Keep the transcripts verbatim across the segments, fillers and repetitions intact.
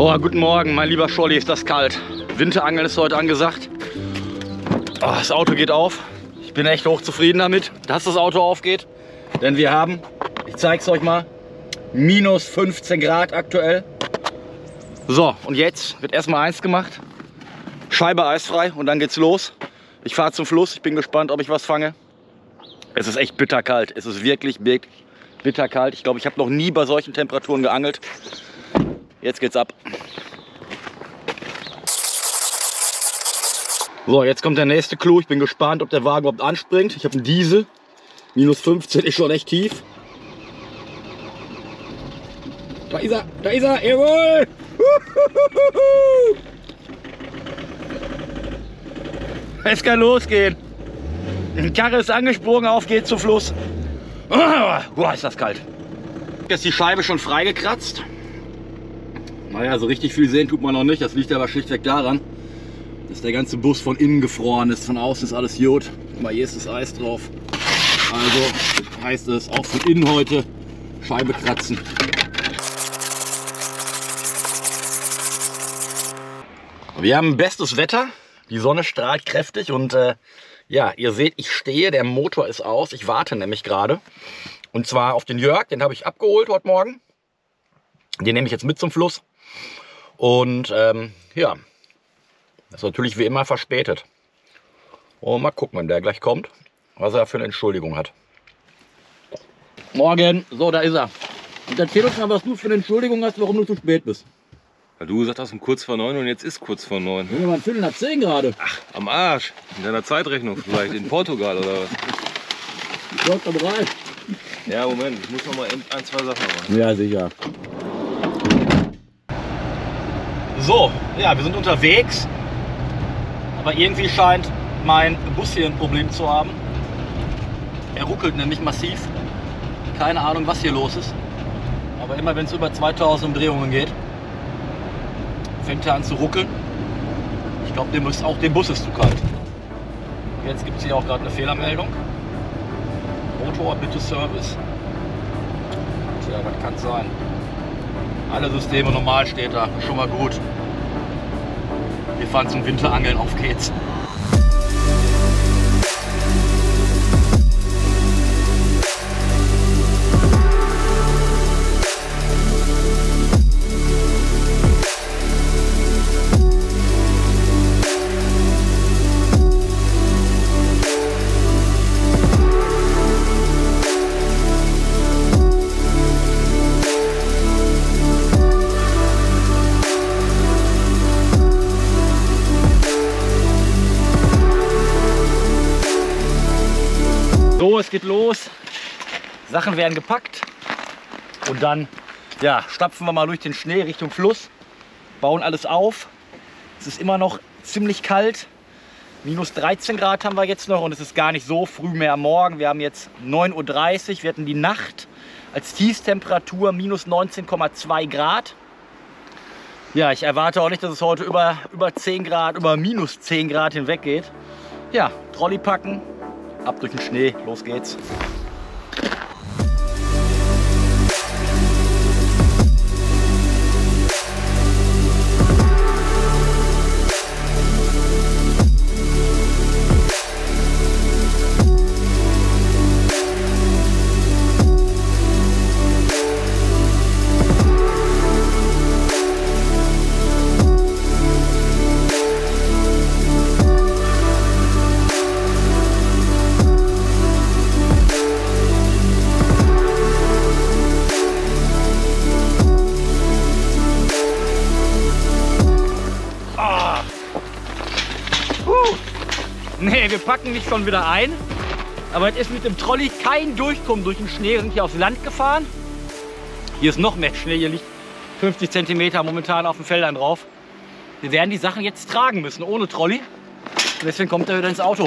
Oh, guten Morgen, mein lieber Scholli, ist das kalt. Winterangeln ist heute angesagt. Oh, das Auto geht auf. Ich bin echt hochzufrieden damit, dass das Auto aufgeht. Denn wir haben, ich zeig's euch mal, minus fünfzehn Grad aktuell. So, und jetzt wird erstmal eins gemacht. Scheibe eisfrei und dann geht's los. Ich fahre zum Fluss, ich bin gespannt, ob ich was fange. Es ist echt bitterkalt. Es ist wirklich bitterkalt. Ich glaube, ich habe noch nie bei solchen Temperaturen geangelt. Jetzt geht's ab. So, jetzt kommt der nächste Clou. Ich bin gespannt, ob der Wagen überhaupt anspringt. Ich habe einen Diesel. minus fünfzehn ist schon echt tief. Da ist er, da ist er, jawohl! Es kann losgehen. Die Karre ist angesprungen, auf geht's zum Fluss. Boah, ist das kalt. Jetzt ist die Scheibe schon freigekratzt. Naja, so richtig viel sehen tut man noch nicht. Das liegt aber schlichtweg daran, dass der ganze Bus von innen gefroren ist. Von außen ist alles Jod. Guck mal, hier ist das Eis drauf. Also heißt es auch von innen heute Scheibe kratzen. Wir haben bestes Wetter. Die Sonne strahlt kräftig und äh, ja, ihr seht, ich stehe, der Motor ist aus. Ich warte nämlich gerade. Und zwar auf den Jörg, den habe ich abgeholt heute Morgen. Den nehme ich jetzt mit zum Fluss. Und ähm, ja, das ist natürlich wie immer verspätet. Und mal gucken, wenn der gleich kommt, was er für eine Entschuldigung hat. Morgen, so, da ist er. Und erzähl uns mal, was du für eine Entschuldigung hast, warum du zu spät bist. Weil du gesagt hast, um kurz vor neun und jetzt ist kurz vor neun. Wir waren Viertel nach zehn gerade. Ach, am Arsch. In deiner Zeitrechnung vielleicht, in Portugal oder was? Ich bin bereit. Ja, Moment, ich muss noch mal ein, zwei Sachen machen. Ja, sicher. So, ja, wir sind unterwegs. Aber irgendwie scheint mein Bus hier ein Problem zu haben. Er ruckelt nämlich massiv. Keine Ahnung, was hier los ist. Aber immer wenn es über zweitausend Umdrehungen geht, fängt er an zu ruckeln. Ich glaube, dem ist, auch dem Bus ist zu kalt. Jetzt gibt es hier auch gerade eine Fehlermeldung. Motor, bitte Service. Tja, was kann sein? Alle Systeme normal steht da, schon mal gut. Wir fahren zum Winterangeln, auf geht's. So, es geht los. Sachen werden gepackt und dann ja, stapfen wir mal durch den Schnee Richtung Fluss, bauen alles auf. Es ist immer noch ziemlich kalt. minus dreizehn Grad haben wir jetzt noch und es ist gar nicht so früh mehr am Morgen. Wir haben jetzt neun Uhr dreißig. Wir hatten die Nacht als Tiefstemperatur minus neunzehn Komma zwei Grad. Ja, ich erwarte auch nicht, dass es heute über, über zehn Grad, über minus zehn Grad hinweg geht. Ja, Trolley packen. Ab durch den Schnee, los geht's. Nee, wir packen nicht schon wieder ein. Aber es ist mit dem Trolley kein Durchkommen durch den Schnee. Wir sind hier aufs Land gefahren. Hier ist noch mehr Schnee. Hier liegt fünfzig Zentimeter momentan auf den Feldern drauf. Wir werden die Sachen jetzt tragen müssen, ohne Trolley. Und deswegen kommt er wieder ins Auto.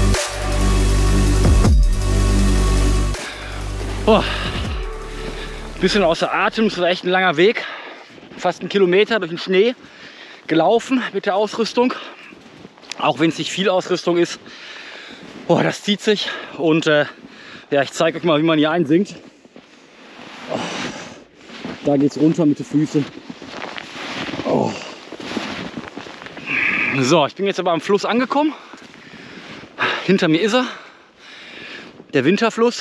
Oh. Bisschen außer Atem, es war echt ein langer Weg. Fast einen Kilometer durch den Schnee gelaufen mit der Ausrüstung. Auch wenn es nicht viel Ausrüstung ist. Boah, das zieht sich. Und äh, ja, ich zeige euch mal, wie man hier einsinkt. Oh, da geht es runter mit den Füßen. Oh. So, ich bin jetzt aber am Fluss angekommen. Hinter mir ist er. Der Winterfluss.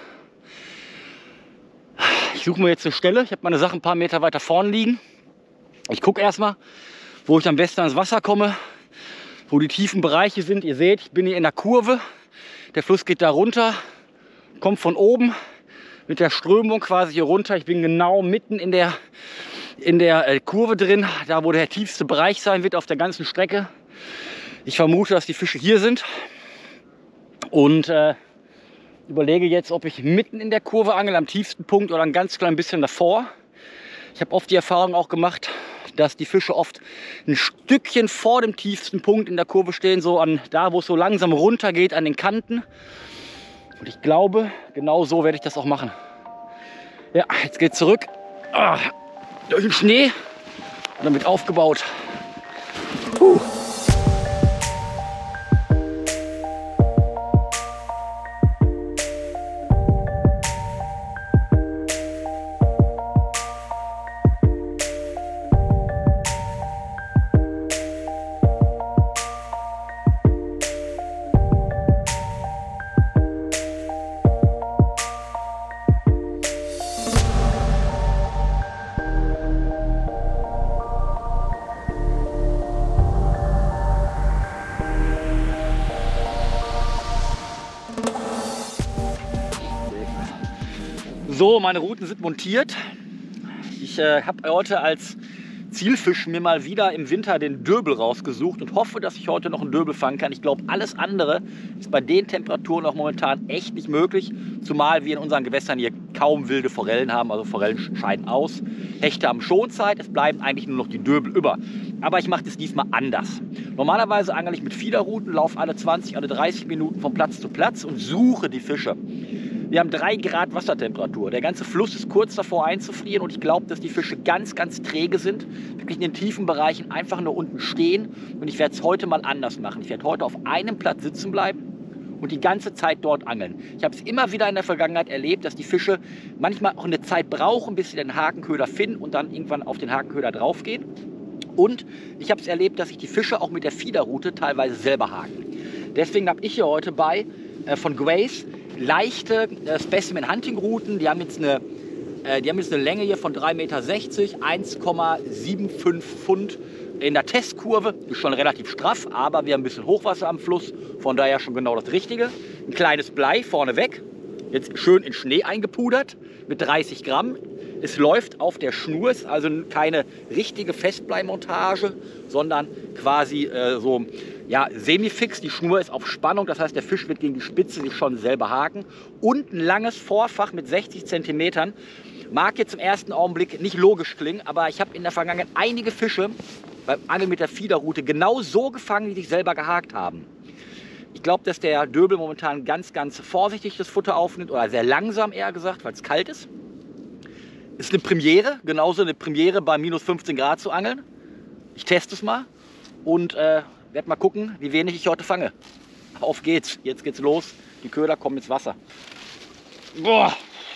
Ich suche mir jetzt eine Stelle. Ich habe meine Sachen ein paar Meter weiter vorne liegen. Ich gucke erstmal, wo ich am besten ans Wasser komme, wo die tiefen Bereiche sind. Ihr seht, ich bin hier in der Kurve. Der Fluss geht da runter, kommt von oben mit der Strömung quasi hier runter. Ich bin genau mitten in der, in der äh, Kurve drin, da wo der tiefste Bereich sein wird auf der ganzen Strecke. Ich vermute, dass die Fische hier sind und äh, überlege jetzt, ob ich mitten in der Kurve angel, am tiefsten Punkt oder ein ganz klein bisschen davor. Ich habe oft die Erfahrung auch gemacht, dass die Fische oft ein Stückchen vor dem tiefsten Punkt in der Kurve stehen, so an da, wo es so langsam runter geht an den Kanten. Und ich glaube, genau so werde ich das auch machen. Ja, jetzt geht es zurück ah, durch den Schnee und dann wird aufgebaut. Puh. So, meine Routen sind montiert. Ich äh, habe heute als Zielfisch mir mal wieder im Winter den Döbel rausgesucht und hoffe, dass ich heute noch einen Döbel fangen kann. Ich glaube, alles andere ist bei den Temperaturen auch momentan echt nicht möglich, zumal wir in unseren Gewässern hier kaum wilde Forellen haben. Also Forellen scheiden aus. Hechte haben Schonzeit, es bleiben eigentlich nur noch die Döbel über. Aber ich mache das diesmal anders. Normalerweise angel ich mit Fiederruten, laufe alle zwanzig, alle dreißig Minuten von Platz zu Platz und suche die Fische. Wir haben drei Grad Wassertemperatur. Der ganze Fluss ist kurz davor einzufrieren und ich glaube, dass die Fische ganz, ganz träge sind. Wirklich in den tiefen Bereichen einfach nur unten stehen. Und ich werde es heute mal anders machen. Ich werde heute auf einem Platz sitzen bleiben und die ganze Zeit dort angeln. Ich habe es immer wieder in der Vergangenheit erlebt, dass die Fische manchmal auch eine Zeit brauchen, bis sie den Hakenköder finden und dann irgendwann auf den Hakenköder draufgehen. Und ich habe es erlebt, dass sich die Fische auch mit der Fiederrute teilweise selber haken. Deswegen habe ich hier heute bei äh, von Grace leichte äh, Specimen Hunting Routen. Die haben jetzt eine, äh, die haben jetzt eine Länge hier von drei Meter sechzig, eins Komma fünfundsiebzig Pfund in der Testkurve. Ist schon relativ straff, aber wir haben ein bisschen Hochwasser am Fluss, von daher schon genau das Richtige. Ein kleines Blei vorne weg, jetzt schön in Schnee eingepudert mit dreißig Gramm. Es läuft auf der Schnur, ist also keine richtige Festbleimontage, sondern quasi äh, so ja, semi-fix. Die Schnur ist auf Spannung, das heißt, der Fisch wird gegen die Spitze sich schon selber haken. Und ein langes Vorfach mit sechzig Zentimetern. Mag jetzt im ersten Augenblick nicht logisch klingen, aber ich habe in der Vergangenheit einige Fische beim Angeln mit der Fiederrute genau so gefangen, die sich selber gehakt haben. Ich glaube, dass der Döbel momentan ganz, ganz vorsichtig das Futter aufnimmt, oder sehr langsam eher gesagt, weil es kalt ist. Ist eine Premiere, genauso eine Premiere bei minus fünfzehn Grad zu angeln. Ich teste es mal und äh, werde mal gucken, wie wenig ich heute fange. Auf geht's, jetzt geht's los. Die Köder kommen ins Wasser. Boah.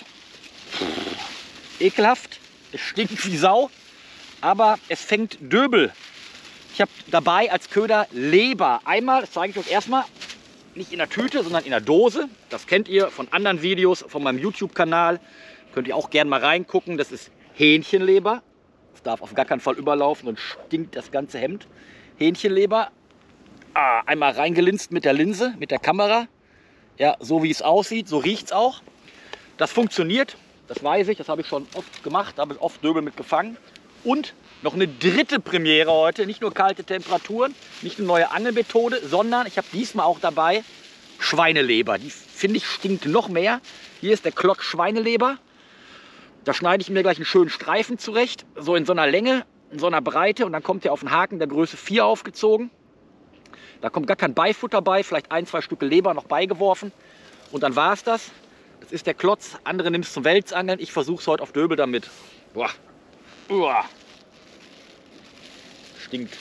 Ekelhaft, es stinkt wie Sau, aber es fängt Döbel. Ich habe dabei als Köder Leber. Einmal, das zeige ich euch erstmal, nicht in der Tüte, sondern in der Dose. Das kennt ihr von anderen Videos, von meinem YouTube-Kanal. Könnt ihr auch gerne mal reingucken. Das ist Hähnchenleber. Das darf auf gar keinen Fall überlaufen und stinkt das ganze Hemd. Hähnchenleber. Ah, einmal reingelinst mit der Linse, mit der Kamera. Ja, so wie es aussieht, so riecht es auch. Das funktioniert, das weiß ich, das habe ich schon oft gemacht, da habe ich oft Döbel mit gefangen. Und noch eine dritte Premiere heute, nicht nur kalte Temperaturen, nicht eine neue Angelmethode, sondern ich habe diesmal auch dabei Schweineleber. Die finde ich stinkt noch mehr. Hier ist der Klotz Schweineleber. Da schneide ich mir gleich einen schönen Streifen zurecht, so in so einer Länge, in so einer Breite und dann kommt der auf den Haken der Größe vier aufgezogen. Da kommt gar kein Beifutter bei, vielleicht ein, zwei Stücke Leber noch beigeworfen und dann war es das. Das ist der Klotz. Andere nimmst zum Welsangeln. Ich versuche es heute auf Döbel damit. Boah. Uah. Stinkt.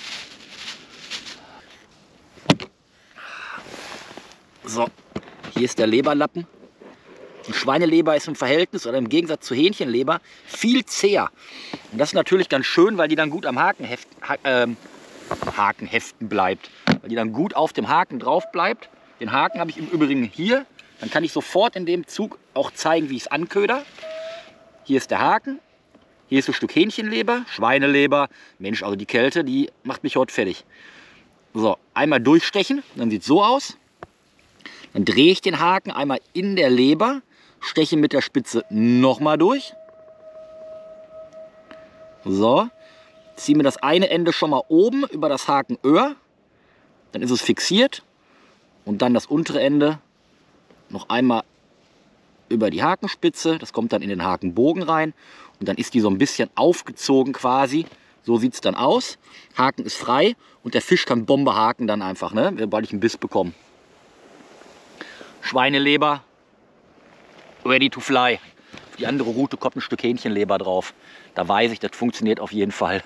So, hier ist der Leberlappen. Die Schweineleber ist im Verhältnis oder im Gegensatz zu Hähnchenleber viel zäher. Und das ist natürlich ganz schön, weil die dann gut am Haken, heft, ha, ähm, Haken heften bleibt. Weil die dann gut auf dem Haken drauf bleibt. Den Haken habe ich im Übrigen hier. Dann kann ich sofort in dem Zug auch zeigen, wie ich es anköder. Hier ist der Haken. Hier ist ein Stück Hähnchenleber, Schweineleber. Mensch, also die Kälte, die macht mich heute fertig. So, einmal durchstechen, dann sieht es so aus. Dann drehe ich den Haken einmal in der Leber, steche mit der Spitze nochmal durch. So, ziehe mir das eine Ende schon mal oben über das Hakenöhr. Dann ist es fixiert. Und dann das untere Ende noch einmal über die Hakenspitze. Das kommt dann in den Hakenbogen rein. Und dann ist die so ein bisschen aufgezogen quasi. So sieht es dann aus. Haken ist frei und der Fisch kann Bombe haken dann einfach, ne? Sobald ich einen Biss bekomme. Schweineleber, ready to fly. Auf die andere Route kommt ein Stück Hähnchenleber drauf. Da weiß ich, das funktioniert auf jeden Fall.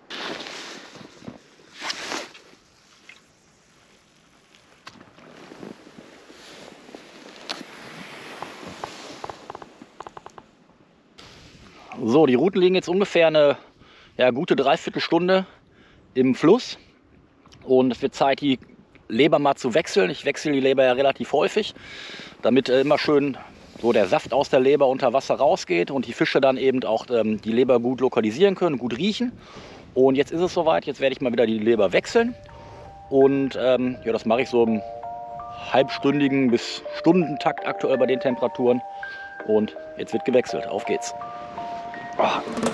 So, die Routen liegen jetzt ungefähr eine ja, gute Dreiviertelstunde im Fluss. Und es wird Zeit, die Leber mal zu wechseln. Ich wechsle die Leber ja relativ häufig, damit äh, immer schön so der Saft aus der Leber unter Wasser rausgeht und die Fische dann eben auch ähm, die Leber gut lokalisieren können, gut riechen. Und jetzt ist es soweit, jetzt werde ich mal wieder die Leber wechseln. Und ähm, ja, das mache ich so im halbstündigen bis Stundentakt aktuell bei den Temperaturen. Und jetzt wird gewechselt. Auf geht's. Oh.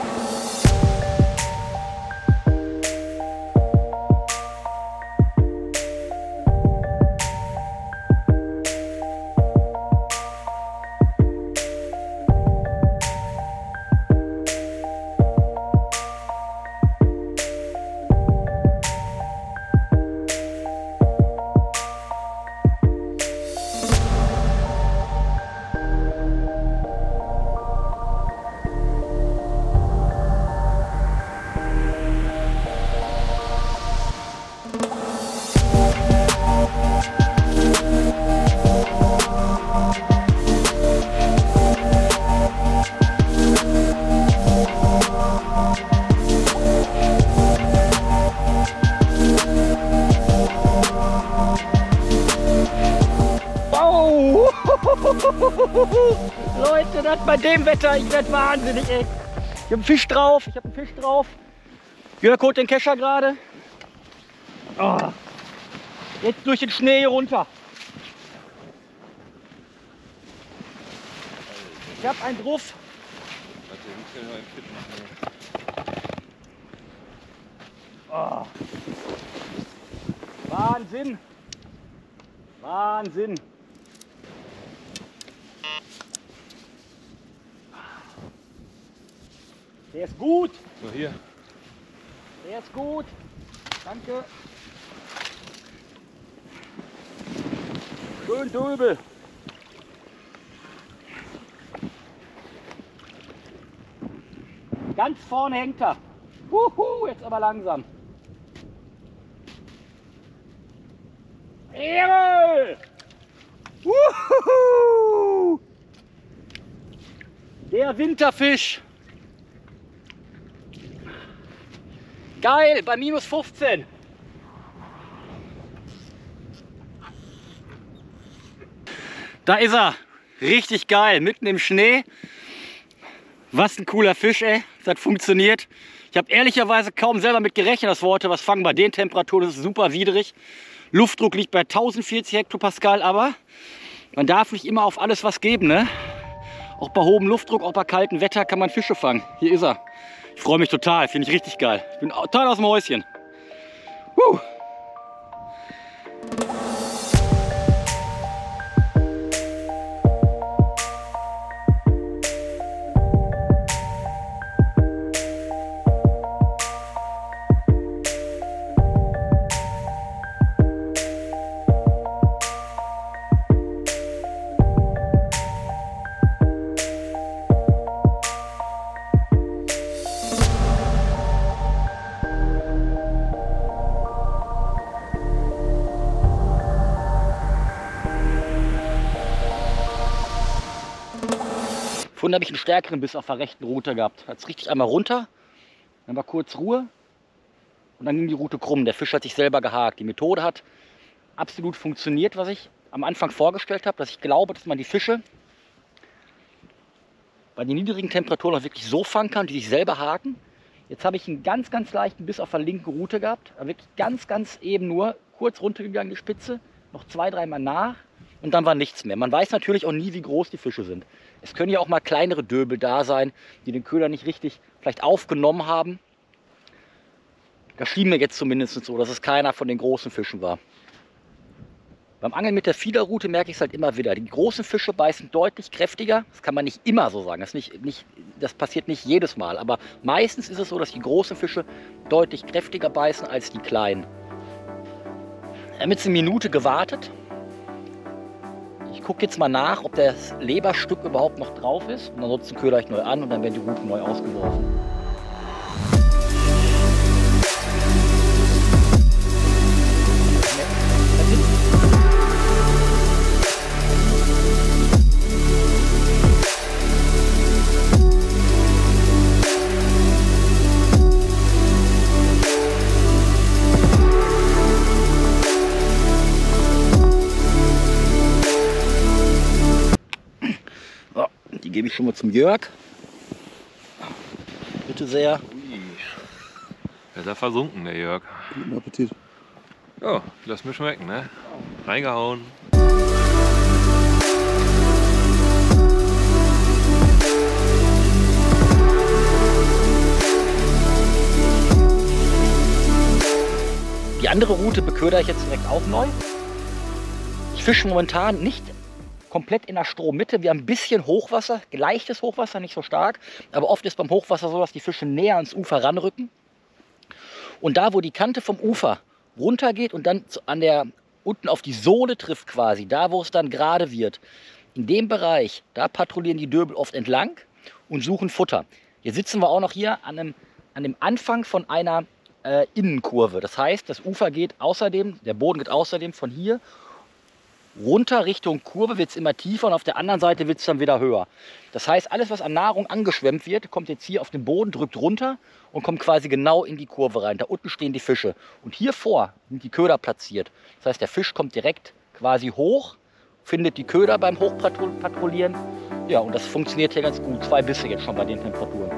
Leute, das bei dem Wetter, ich werde wahnsinnig, ey. Ich habe einen Fisch drauf, ich habe einen Fisch drauf. Jörg holt den Kescher gerade. Oh. Jetzt durch den Schnee hier runter. Ich habe einen drauf. Oh. Wahnsinn. Wahnsinn. Der ist gut. So, hier. Der ist gut. Danke. Schön Döbel. Ganz vorne hängt er. Huhu, jetzt aber langsam. Jawohl! Wuhu! Der Winterfisch. Geil, bei minus fünfzehn. Da ist er. Richtig geil, mitten im Schnee. Was ein cooler Fisch, ey. Das hat funktioniert. Ich habe ehrlicherweise kaum selber mit gerechnet, dass wir heute was fangen. Bei den Temperaturen ist es super widrig. Luftdruck liegt bei tausendvierzig Hektopascal, aber man darf nicht immer auf alles was geben, ne? Auch bei hohem Luftdruck, auch bei kaltem Wetter kann man Fische fangen. Hier ist er. Ich freue mich total, finde ich richtig geil. Ich bin total aus dem Häuschen. Woo. Vorhin habe ich einen stärkeren Biss auf der rechten Route gehabt. Hat es richtig einmal runter, dann war kurz Ruhe und dann ging die Route krumm. Der Fisch hat sich selber gehakt. Die Methode hat absolut funktioniert, was ich am Anfang vorgestellt habe, dass ich glaube, dass man die Fische bei den niedrigen Temperaturen auch wirklich so fangen kann, die sich selber haken. Jetzt habe ich einen ganz, ganz leichten Biss auf der linken Route gehabt. Wirklich ganz, ganz eben nur. Kurz runtergegangen die Spitze, noch zwei, dreimal nach und dann war nichts mehr. Man weiß natürlich auch nie, wie groß die Fische sind. Es können ja auch mal kleinere Döbel da sein, die den Köder nicht richtig vielleicht aufgenommen haben. Das schien mir jetzt zumindest so, dass es keiner von den großen Fischen war. Beim Angeln mit der Fiederrute merke ich es halt immer wieder. Die großen Fische beißen deutlich kräftiger. Das kann man nicht immer so sagen. Das, nicht, nicht, das passiert nicht jedes Mal. Aber meistens ist es so, dass die großen Fische deutlich kräftiger beißen als die kleinen. Wir haben jetzt eine Minute gewartet. Ich gucke jetzt mal nach, ob das Leberstück überhaupt noch drauf ist. Und ansonsten köder ich neu an und dann werden die Ruten neu ausgeworfen. Die gebe ich schon mal zum Jörg. Bitte sehr. Ui. Der ist ja versunken, der Jörg. Guten Appetit. Ja, lass mir schmecken, ne? Reingehauen. Die andere Route beköder ich jetzt direkt auch neu. Ich fische momentan nicht komplett in der Strommitte. Wir haben ein bisschen Hochwasser, leichtes Hochwasser, nicht so stark. Aber oft ist beim Hochwasser so, dass die Fische näher ans Ufer ranrücken. Und da, wo die Kante vom Ufer runtergeht und dann an der, unten auf die Sohle trifft quasi, da wo es dann gerade wird, in dem Bereich, da patrouillieren die Döbel oft entlang und suchen Futter. Hier sitzen wir auch noch hier an, einem, an dem Anfang von einer äh, Innenkurve. Das heißt, das Ufer geht außerdem, der Boden geht außerdem von hier runter Richtung Kurve, wird es immer tiefer und auf der anderen Seite wird es dann wieder höher. Das heißt, alles, was an Nahrung angeschwemmt wird, kommt jetzt hier auf den Boden, drückt runter und kommt quasi genau in die Kurve rein. Da unten stehen die Fische. Und hier vor sind die Köder platziert. Das heißt, der Fisch kommt direkt quasi hoch, findet die Köder beim Hochpatrouillieren. Ja, und das funktioniert hier ganz gut. Zwei Bisse jetzt schon bei den Temperaturen.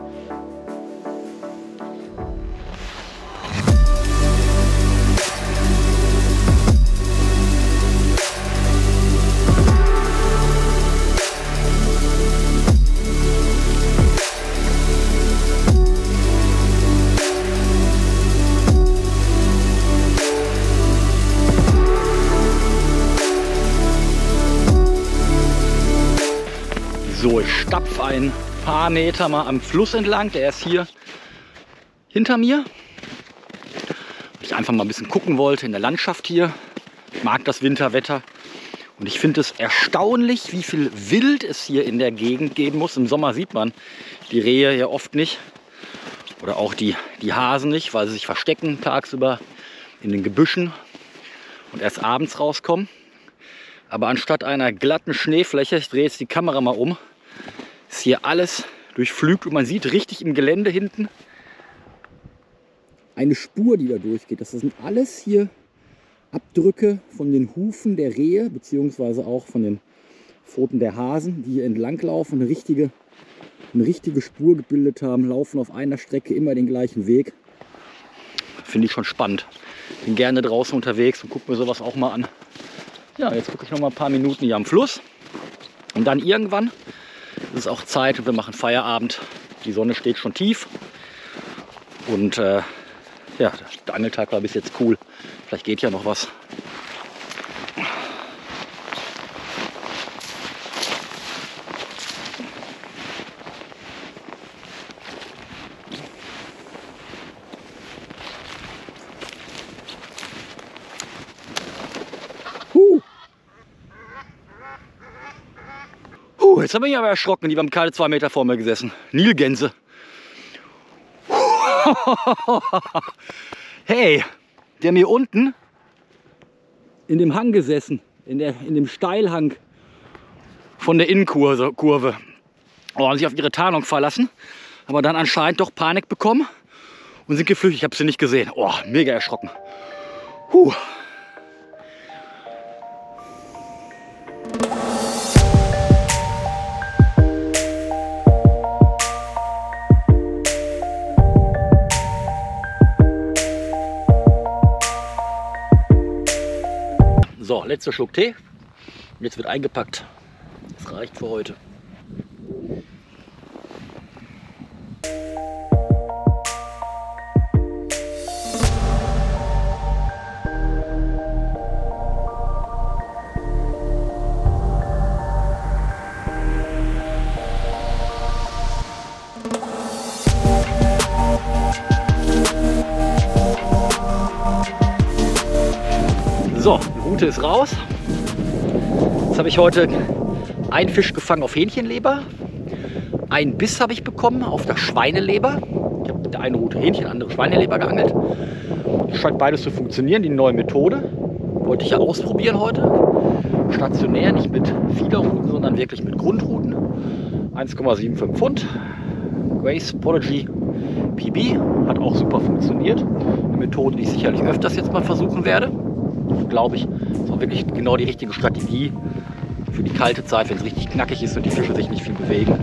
So, ich stapfe ein paar Meter mal am Fluss entlang. Der ist hier hinter mir. Ich einfach mal ein bisschen gucken wollte in der Landschaft hier. Ich mag das Winterwetter. Und ich finde es erstaunlich, wie viel Wild es hier in der Gegend geben muss. Im Sommer sieht man die Rehe ja oft nicht. Oder auch die, die Hasen nicht, weil sie sich verstecken tagsüber in den Gebüschen und erst abends rauskommen. Aber anstatt einer glatten Schneefläche, ich drehe jetzt die Kamera mal um, ist hier alles durchflügt und man sieht richtig im Gelände hinten eine Spur, die da durchgeht. Das sind alles hier Abdrücke von den Hufen der Rehe, beziehungsweise auch von den Pfoten der Hasen, die hier entlang laufen, eine richtige, eine richtige Spur gebildet haben, laufen auf einer Strecke immer den gleichen Weg. Finde ich schon spannend. Bin gerne draußen unterwegs und gucke mir sowas auch mal an. Ja, jetzt gucke ich noch mal ein paar Minuten hier am Fluss und dann irgendwann ist es auch Zeit und wir machen Feierabend. Die Sonne steht schon tief und äh, ja, der Angeltag war bis jetzt cool. Vielleicht geht ja noch was. Jetzt habe ich aber erschrocken, die haben keine zwei Meter vor mir gesessen. Nilgänse. Hey, die haben hier unten in dem Hang gesessen, in, der, in dem Steilhang von der Innenkurve. Oh, haben sich auf ihre Tarnung verlassen, aber dann anscheinend doch Panik bekommen und sind geflüchtet. Ich habe sie nicht gesehen. Oh, mega erschrocken. Puh. So, letzter Schluck Tee. Jetzt wird eingepackt. Das reicht für heute. So, die Route ist raus. Jetzt habe ich heute einen Fisch gefangen auf Hähnchenleber. Einen Biss habe ich bekommen auf der Schweineleber. Ich habe mit der einen Route Hähnchen, andere Schweineleber geangelt. Scheint beides zu funktionieren, die neue Methode. Wollte ich ja ausprobieren heute. Stationär, nicht mit Fiederruten, sondern wirklich mit Grundruten. eins Komma fünfundsiebzig Pfund. Grace Prodigy P B hat auch super funktioniert. Eine Methode, die ich sicherlich öfters jetzt mal versuchen werde. Glaube ich, ist auch wirklich genau die richtige Strategie für die kalte Zeit, wenn es richtig knackig ist und die Fische sich nicht viel bewegen.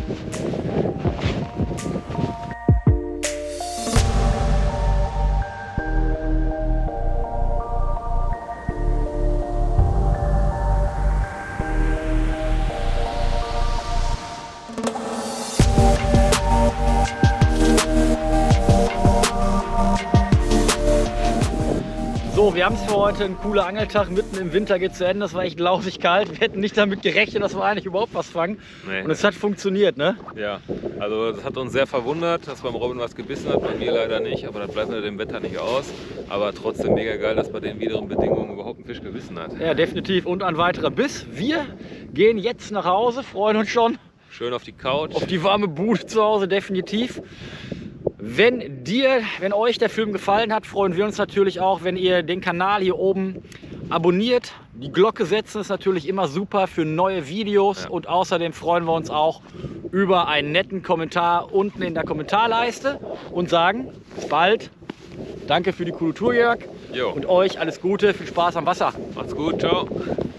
So, wir haben es für heute, ein cooler Angeltag, mitten im Winter geht zu Ende, das war echt lausig kalt. Wir hätten nicht damit gerechnet, dass wir eigentlich überhaupt was fangen. Nee. Und es hat funktioniert, ne? Ja, also das hat uns sehr verwundert, dass beim Robin was gebissen hat, bei mir leider nicht, aber das bleibt mit dem Wetter nicht aus. Aber trotzdem mega geil, dass bei den widrigen Bedingungen überhaupt ein Fisch gebissen hat. Ja, definitiv, und ein weiterer Biss. Wir gehen jetzt nach Hause, freuen uns schon. Schön auf die Couch. Auf die warme Bude zu Hause, definitiv. Wenn dir, wenn euch der Film gefallen hat, freuen wir uns natürlich auch, wenn ihr den Kanal hier oben abonniert. Die Glocke setzen ist natürlich immer super für neue Videos, ja. Und außerdem freuen wir uns auch über einen netten Kommentar unten in der Kommentarleiste und sagen bis bald. Danke für die coole Tour, Jörg. Jo. Und euch alles Gute, viel Spaß am Wasser. Macht's gut, ciao.